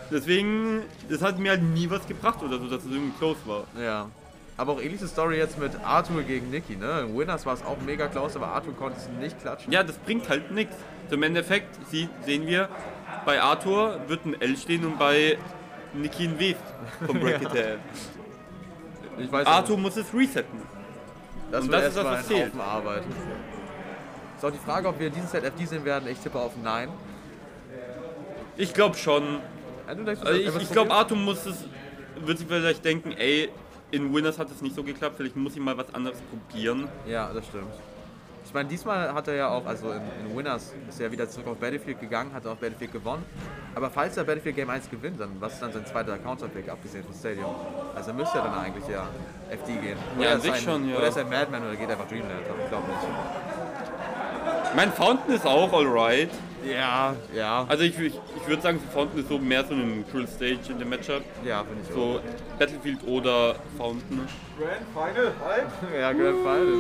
Deswegen, das hat mir halt nie was gebracht oder so, dass es irgendwie close war. Ja. Aber auch ähnliche Story jetzt mit Arthur gegen Nikki, ne? In Winners war es auch mega close, aber Arthur konnte es nicht klatschen. Ja, das bringt halt nichts. So im Endeffekt sehen wir, bei Arthur wird ein L stehen und bei Nikki ein W vom Bracket her. Ich weiß Arthur muss es resetten. das und wird das ist das, erstmal was ein zählt. Haufen Arbeit. Ist auch die Frage, ob wir dieses Set FD sehen werden. Ich tippe auf Nein. Ich glaube schon. Ja, du denkst, Also er wird ich glaube, probieren? Arthur wird sich vielleicht denken, ey, in Winners hat es nicht so geklappt, vielleicht muss ich mal was anderes probieren. Ja, das stimmt. Ich meine, diesmal hat er ja auch, also in Winners ist er wieder zurück auf Battlefield gegangen, hat auf Battlefield gewonnen. Aber falls er Battlefield Game 1 gewinnt, dann was ist dann sein zweiter Counterpick, abgesehen vom Stadium? Also müsste er dann eigentlich ja FD gehen. Ja, an ist sich ein, schon, ja. Oder ist er Madman oder geht einfach Dreamland? Ich glaube nicht. Mein Fountain ist auch alright. Ja, ja. Also ich würde sagen, Fountain ist so mehr so eine Neutral Stage in dem Matchup. Ja, finde ich So Battlefield oder Fountain. Grand Final, halt! auch. Ja, Grand Final.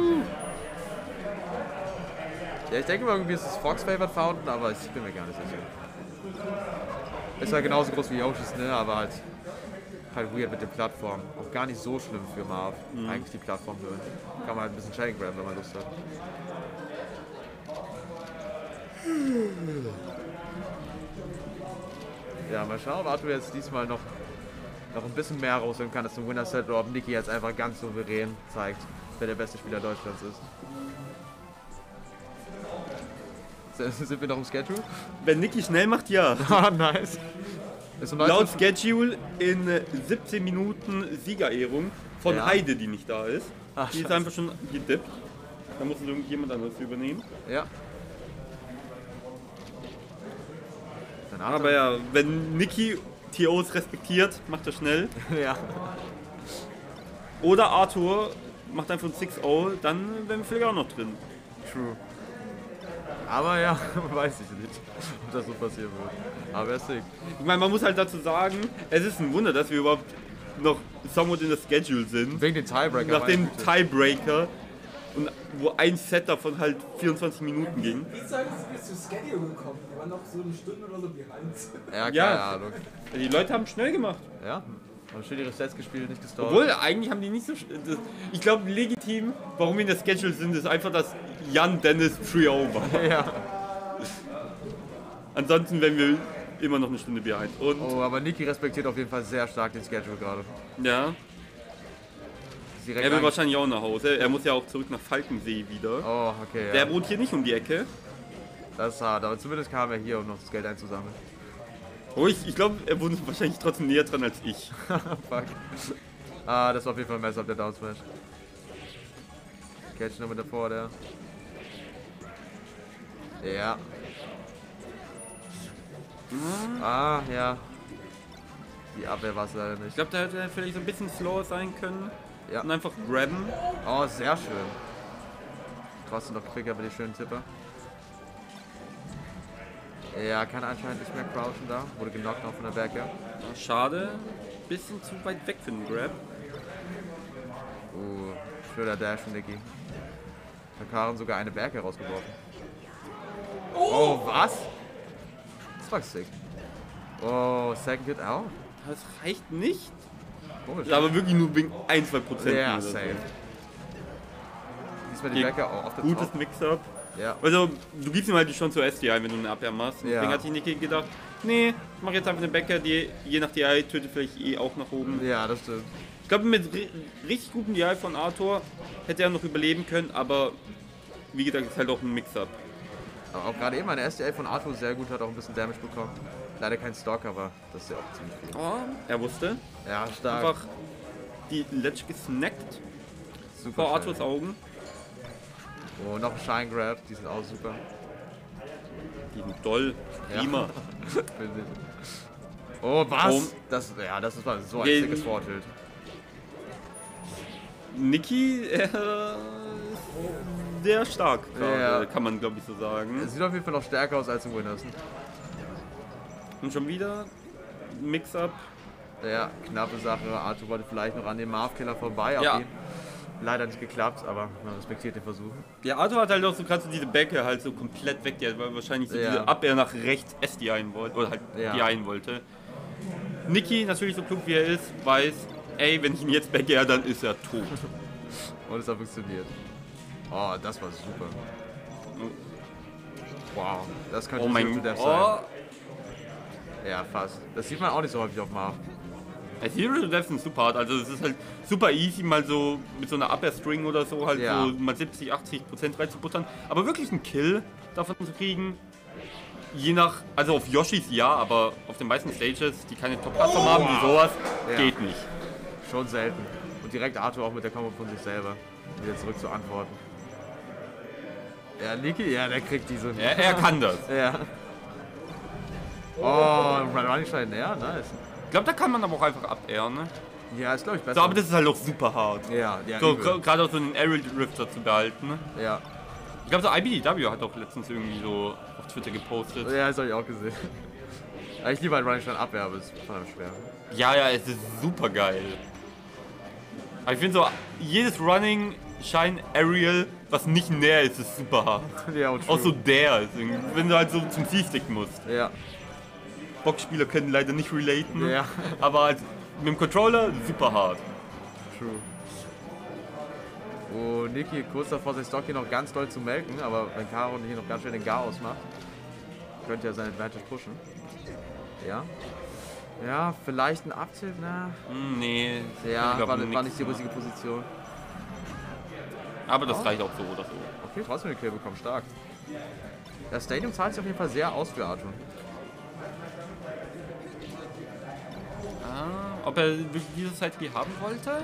Ja, ich denke mal, irgendwie ist es Fox Favored Fountain, aber ich bin mir gar nicht sicher. Ist halt genauso groß wie Yoshi's, ne? Aber halt weird mit den Plattformen. Auch gar nicht so schlimm für Marv. Eigentlich die Plattformhöhen. Kann man halt ein bisschen Chain grabben, wenn man Lust hat. Ja, mal schauen, ob Arthur jetzt diesmal noch ein bisschen mehr rausholen kann als im Winner-Set oder ob Nikki jetzt einfach ganz souverän zeigt, wer der beste Spieler Deutschlands ist. Sind wir noch im Schedule? Wenn Nikki schnell macht, ja. Ah, nice. Ist um 19 Laut Schedule in 17 Minuten Siegerehrung von Ja. Heide, die nicht da ist. Ach, Die ist scheiße. einfach schon gedippt. Da muss irgendjemand anderes übernehmen. Ja. Dann hat Aber ja, wenn Nikki TOs respektiert, macht er schnell. er. Ja. Oder Arthur macht einfach ein 6-0, dann wären wir vielleicht auch noch drin. True. Aber ja, weiß ich nicht, ob das so passieren wird. Aber er ist sick. Ich meine, man muss halt dazu sagen, es ist ein Wunder, dass wir überhaupt noch somewhat in der Schedule sind. Wegen den Tiebreaker. Nach dem meine Güte. Tiebreaker. Und wo ein Set davon halt 24 Minuten ging. Wie seid ihr bis zu Schedule gekommen? Wir waren noch so eine Stunde oder so behind. Ja, keine Ja. Ahnung. Die Leute haben schnell gemacht. Ja. Haben schön ihre Sets gespielt, nicht gestorben. Obwohl, eigentlich haben die nicht so. Ich glaube, legitim, warum wir in der Schedule sind, ist einfach, dass Jan Dennis 3-0 war. Ja. Ansonsten wären wir immer noch eine Stunde behind. Und Oh, aber Niki respektiert auf jeden Fall sehr stark den Schedule gerade. ja, Ist direkt er will ein- wahrscheinlich auch nach Hause. Er muss ja auch zurück nach Falkensee wieder. Oh, okay, Der ja. wohnt hier nicht um die Ecke. Das ist hart, aber zumindest kam er hier, um noch das Geld einzusammeln. Oh, ich glaube, er wohnt wahrscheinlich trotzdem näher dran als ich. Fuck. Ah, das war auf jeden Fall ein Mess-up, der Down Smash. Catch nummer davor, der. Ja. Ah, ja. Die Abwehr war es leider Ich nicht. glaube, da hätte er vielleicht so ein bisschen slower sein können. Ja. Und einfach grabben. Oh, sehr schön. Trotzdem noch quicker bei den schönen Tipper. Ja, kann anscheinend nicht mehr crouchen da. Wurde genockt noch von der Berke. Ja, schade. Bisschen zu weit weg für den Grab. Schöner Dash von Niki. Hat Karen sogar eine Berke rausgeworfen. Oh, was? Das war sick. Oh, Second Hit out. Das reicht nicht. Komisch. Aber wirklich nur wegen 1-2%. Ja, oder so. safe. Diesmal die Die- Berke auch auf der Gutes Top. Mix-up. Ja. Also, du gibst ihm halt schon zur SDI, wenn du eine Abwehr machst. Ja. Deswegen hat sich Niki gedacht, nee, ich mach jetzt einfach eine Bäcker, die je nach DI tötet vielleicht eh auch nach oben. Ja, das stimmt. Ich glaube, mit richtig gutem DI von Arthur hätte er noch überleben können, aber wie gesagt, ist halt auch ein Mix-up. Aber auch gerade eben eine SDA von Arthur sehr gut, hat auch ein bisschen Damage bekommen. Leider kein Stock, aber das ist ja auch ziemlich viel. Oh, er wusste. Ja, stark. Einfach die Ledge gesnackt Super vor schnell. Arthurs Augen. Oh, noch ein Shine Grab, die sind auch super. Die sind doll. Prima. Finde ich. Oh, was? Oh. Das war so ein Okay. sickes Vortilt. Niki, ist sehr stark gerade, Ja. kann man glaube ich so sagen. Es sieht auf jeden Fall noch stärker aus als im Winners. Und schon wieder Mix-up. Ja, knappe Sache. Arthur wollte vielleicht noch an dem Marv-Killer vorbei. Ja. Auf ihn. Leider nicht geklappt, aber man respektiert den Versuch. Ja, Arthur hat halt auch so gerade so diese Bäcke halt so komplett weg, die halt wahrscheinlich so Ja. diese Abwehr nach rechts SDIen wollte, oder halt Ja. DIen wollte. Nikki, natürlich so klug wie er ist, weiß, ey, wenn ich ihn jetzt backgehe, dann ist er tot. Und es hat funktioniert. Oh, das war super. Wow, das könnte Oh mein Death Gott. sein. Ja, fast. Das sieht man auch nicht so häufig auf Marv. Zero to Death sind super hart, also es ist halt super easy, mal so mit so einer Upper-String oder so halt Ja. so mal 70-80% reinzubuttern. Aber wirklich einen Kill davon zu kriegen, je nach, also auf Yoshis ja, aber auf den meisten Stages, die keine Top-Plattform haben, wie sowas, Ja. geht nicht. Schon selten. Und direkt Arthur auch mit der Kombo von sich selber. Wieder zurück zu antworten. Ja, Niki, ja, der kriegt diese. Er kann das. Ja. Oh, Running Shine, ja, nice. Ich glaube, da kann man aber auch einfach up-airen, ne? Ja, ist glaube ich besser. So, aber das ist halt auch super hart. ja, ja, So, übel. gerade auch so einen Aerial Drifter zu behalten, ne? Ja. Ich glaube, so IBDW hat auch letztens irgendwie so auf Twitter gepostet. Ja, das habe ich auch gesehen. Ja, ich liebe halt Running Shine Abwehr, aber es ist verdammt schwer. Ja, es ist super geil. Aber ich finde so, jedes Running Shine Aerial, was nicht näher ist, ist super hart. Ja, und Auch so der ist irgendwie, wenn du halt so zum C-Stick musst. Ja. Boxspieler können leider nicht relaten, Ja. aber halt mit dem Controller super hart. True. Oh, Niki kurz davor, sein Stock hier noch ganz doll zu melken, aber wenn Karo hier noch ganz schnell den Chaos macht, könnte er seine Advantage pushen. Ja. Ja, vielleicht ein Uptilt, na. Nee, Ja, ich glaub war nix. nicht die richtige Position. Aber das reicht auch so oder so. Okay, trotzdem den Kill bekommen, stark. Das Stadium zahlt sich auf jeden Fall sehr aus für Arthur. Ob er wirklich dieses Side-B haben wollte?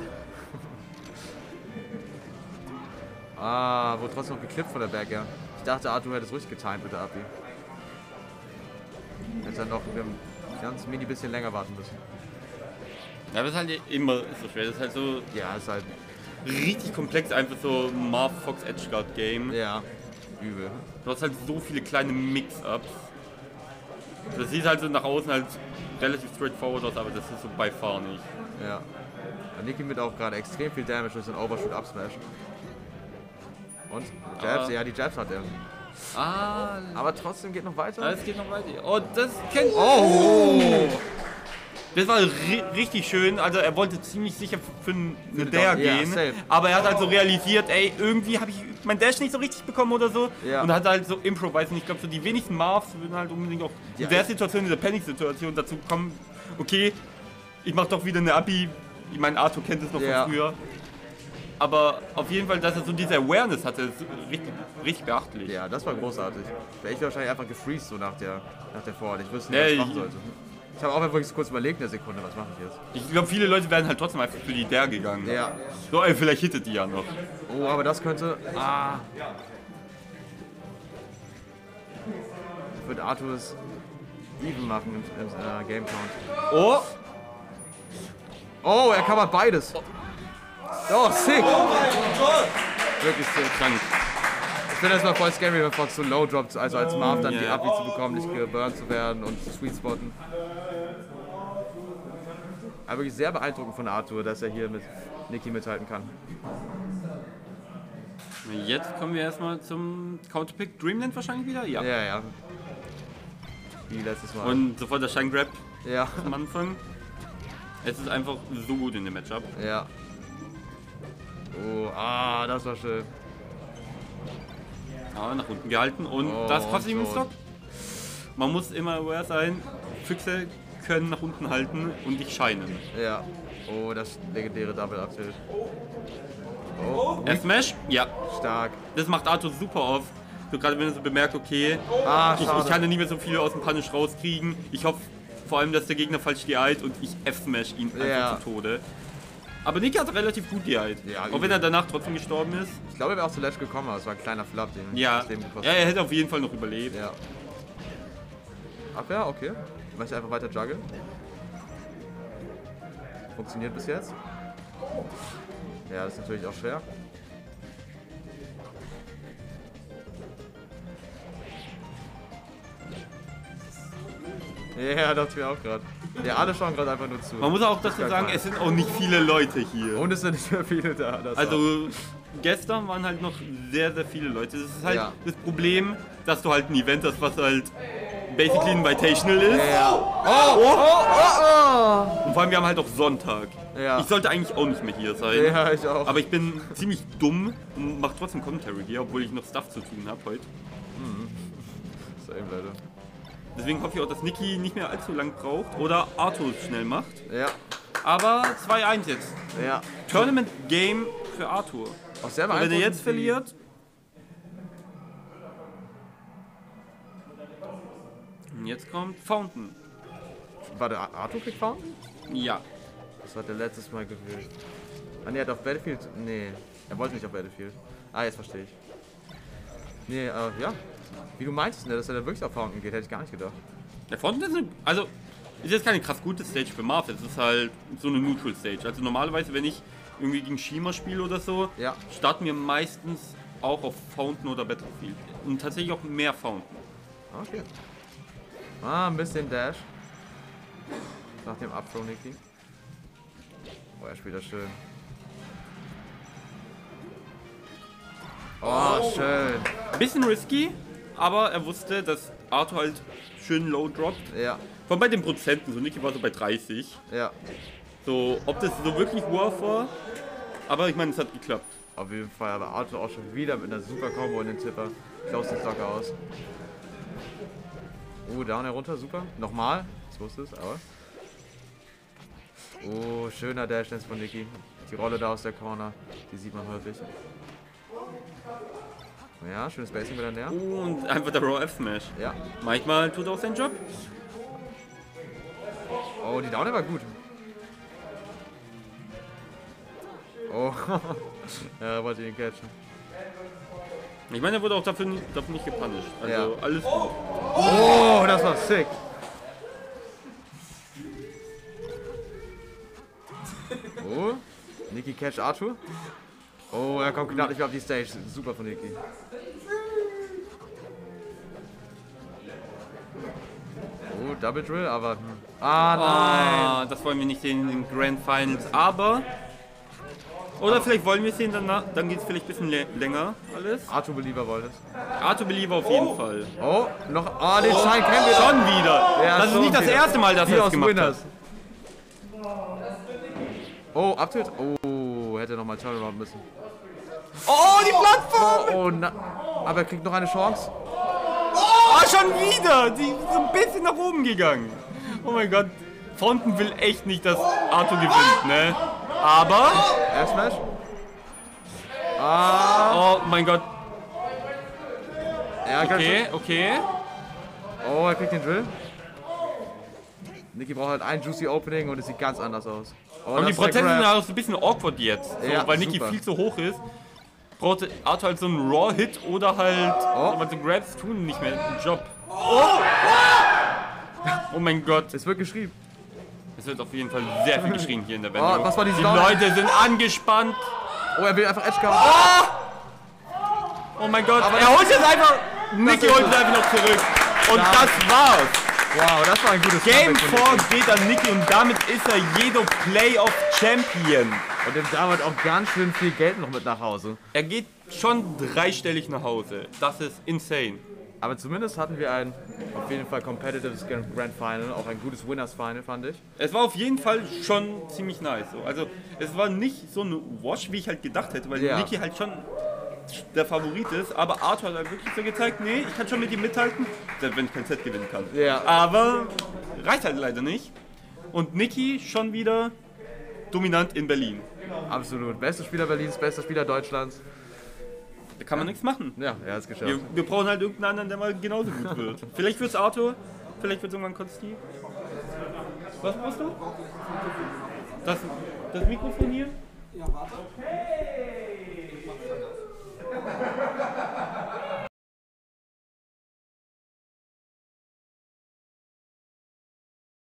Ah, wurde trotzdem noch geklippt von der Backair. Ich dachte, Arthur hätte es ruhig getimed mit der Abi. Hätte dann noch ein ganz mini bisschen länger warten müssen. Ja, das ist halt immer so schwer. Das ist halt so Ja, ist halt. richtig komplex, einfach so Marv Fox Edgeguard Game. Ja, übel. Du hast halt so viele kleine Mix-Ups. Das sieht halt so nach außen halt relativ straightforward aus, aber das ist so by far nicht. Ja. Niki mit auch gerade extrem viel Damage durch den Overshoot Upsmash. Und Jabs, ja, die Jabs hat er. Aber trotzdem geht noch weiter. Es geht noch weiter. Oh, das kennt. Oh! Das war richtig schön. Also er wollte ziemlich sicher für eine Ja, Dare gehen, safe. aber er hat halt so realisiert, ey, irgendwie habe ich mein Dash nicht so richtig bekommen oder so. Ja. Und hat halt so improvised. Und ich glaube, so die wenigsten Marvs würden halt unbedingt auch Ja. in der Situation, in der Panic-Situation dazu kommen, okay, ich mache doch wieder eine Abi. Ich meine, Arthur kennt es noch Ja. von früher. Aber auf jeden Fall, dass er so diese Awareness hatte, ist richtig beachtlich. Ja, das war großartig. Wäre ich wahrscheinlich einfach gefreezed so nach der Vorhand. Ich wüsste Nee, nicht, was ich machen sollte. Ich habe auch einfach wirklich kurz überlegt, eine Sekunde, was mache ich jetzt? Ich glaube, viele Leute wären halt trotzdem einfach für die Dare gegangen. Ja. So, ey, vielleicht hittet die ja noch. Oh, aber das könnte. Wird Arthur es even machen im Game Count. Oh! Oh, er covert beides. Oh, sick. Wirklich sick. Krank. Ich finde das mal voll scary, wenn Fox so low droppt, also als Marv dann die Abi zu bekommen, nicht geburnt zu werden und zu sweet spotten. Aber wirklich sehr beeindruckend von Arthur, dass er hier mit Niki mithalten kann. Jetzt kommen wir erstmal zum Counterpick. Dreamland wahrscheinlich wieder? Ja. Ja, ja. Wie letztes Mal. Und sofort der Shine Grab ja, am Anfang. Es ist einfach so gut in dem Matchup. ja. Oh, das war schön. Ja, nach unten gehalten und Oh, das kostet ihm einen so. Stock. Man muss immer aware sein, Füchse können nach unten halten und dich scheinen. Ja. Oh, das legendäre Double Uptilt. Oh, Er Smash? Ja. stark. Das macht Arthur super oft. So gerade wenn er so bemerkt, okay, ich schade. kann ja nicht mehr so viele aus dem Punish rauskriegen. Ich hoffe vor allem, dass der Gegner falsch DI'd und ich F-Smash ihn einfach Ja. zu Tode. Aber Niki hat relativ gut DI'd. Ja, auch wenn er danach trotzdem gestorben ist. Ich glaube, er wäre auch zu Ledge gekommen, aber es war ein kleiner Flop, den Ja. das Leben gekostet Ja, er hätte auf jeden Fall noch überlebt. Ja. Abwehr, okay. Möchte einfach weiter juggeln. Funktioniert bis jetzt. Ja, das ist natürlich auch schwer. Ja, dachte ich mir auch gerade. Ja, alle schauen gerade einfach nur zu. Man muss auch dazu sagen, es sind auch nicht viele Leute hier. Und es sind nicht mehr viele da. Das auch. Also gestern waren halt noch sehr, sehr viele Leute. Das ist halt Ja. das Problem, dass du halt ein Event hast, was halt basically Invitational ist. Ja. Oh. Und vor allem, wir haben halt auch Sonntag. Ja. Ich sollte eigentlich auch nicht mehr hier sein. Ja, ich auch. Aber ich bin ziemlich dumm und mache trotzdem Commentary hier, obwohl ich noch Stuff zu tun habe heute. Same, Leute. Deswegen hoffe ich auch, dass Niki nicht mehr allzu lang braucht oder Arthur es schnell macht. Ja. Aber 2-1 jetzt. Ja. Tournament Game für Arthur. Auch sehr Und wenn er beeindruckend, jetzt verliert. Und jetzt kommt Fountain. War der Arthur kriegt Fountain? Ja. Das hat er letztes Mal gewählt. Ah, ne, er hat auf Battlefield. Nee, er wollte nicht auf Battlefield. Ah, jetzt verstehe ich. Nee, ja. Wie du meinst, ne, dass er dann wirklich auf Fountain geht, hätte ich gar nicht gedacht. Der Fountain ist also ist jetzt keine krass gute Stage für Marv. Es ist halt so eine Neutral Stage. Also normalerweise, wenn ich irgendwie gegen Shima spiele oder so, Ja. starten wir meistens auch auf Fountain oder Battlefield. Und tatsächlich auch mehr Fountain. Okay. Ah, ein bisschen Dash. Nach dem Upthrow, Niki. Oh, er spielt das schön. Oh, schön. Bisschen risky, aber er wusste, dass Arthur halt schön low droppt. Ja, Vor allem bei den Prozenten, so Niki war so bei 30. ja. So, ob das so wirklich worth war, aber ich meine, es hat geklappt. Auf jeden Fall, aber Arthur auch schon wieder mit einer super Combo in den Tipper. Klaus den locker aus. Down herunter, super. Nochmal. Ich wusste es, aber. Oh, schöner Dashdance von Niki. Die Rolle da aus der Corner, die sieht man häufig. Ja, schönes Spacing wieder näher. Und einfach der Raw F-Smash. Ja. Manchmal tut er auch seinen Job. Oh, die Downer war gut. Oh, ja, er wollte ihn catchen. Ich meine, er wurde auch dafür nicht gepunished. Also Ja. alles gut. Oh, das war sick. Oh, Niki catch Arthur. Oh, er kommt knapp nicht mehr auf die Stage. Super von Niki. Oh, Double Drill, aber... Ah, nein. Ah, das wollen wir nicht sehen in den Grand Finals, aber... Oder vielleicht wollen wir es sehen, dann geht es vielleicht ein bisschen länger alles. Arthur Believer wollte es. Arthur Believer auf jeden Fall. Oh, noch... Ah, den Schein kennen wir doch. Schon wieder. Ja, Das ist schon nicht das wieder. erste Mal, dass Hier er es aus gemacht Winners. hat. Oh, Uptilt. Oh, hätte nochmal Turnaround müssen. Oh, die Plattform! Oh, na, aber er kriegt noch eine Chance. Oh, schon wieder! Die ist so ein bisschen nach oben gegangen. Oh mein Gott. Fountain will echt nicht, dass Arthur gewinnt, ne? Aber... Air Smash. Ah, Oh mein Gott. ja, Okay, okay. Oh, er kriegt den Drill. Niki braucht halt ein Juicy Opening und es sieht ganz anders aus. Oh, Und die das ist der Prozente sind Grab. auch so ein bisschen awkward jetzt. So, Ja, weil Niki super. viel zu hoch ist. Braucht Arthur halt so einen Raw-Hit oder halt... Oh. Aber so Grabs tun nicht mehr den Job. Oh mein Gott. Es wird geschrieben. Es wird auf jeden Fall sehr viel geschrien hier in der Welt. Oh, was war dieses Die Down? Leute sind angespannt. Oh, er will einfach Edge haben. Oh mein Gott. Er holt jetzt einfach... Niki holt es einfach noch zurück. Und Ja. das war's. Wow, das war ein gutes Game Comeback von 4 geht an Niki und damit ist er jeder Playoff-Champion. Niki. Und nimmt damit auch ganz schön viel Geld noch mit nach Hause. Er geht schon dreistellig nach Hause. Das ist insane. Aber zumindest hatten wir ein auf jeden Fall competitives Grand Final, auch ein gutes Winners Final, fand ich. Es war auf jeden Fall schon ziemlich nice. So. Also es war nicht so eine Wash, wie ich halt gedacht hätte, weil Ja. Niki halt schon der Favorit ist. Aber Arthur hat halt wirklich so gezeigt, nee, ich kann schon mit ihm mithalten, selbst wenn ich kein Set gewinnen kann. Ja. Aber reicht halt leider nicht. Und Niki schon wieder dominant in Berlin. Absolut. Bester Spieler Berlins, bester Spieler Deutschlands. Da kann man nichts machen. Ja, er hat es geschafft. Wir brauchen halt irgendeinen anderen, der mal genauso gut wird. Vielleicht wird's Arthur, vielleicht wird's irgendwann Konsti. Was brauchst du? Das Mikrofon hier? Ja, warte.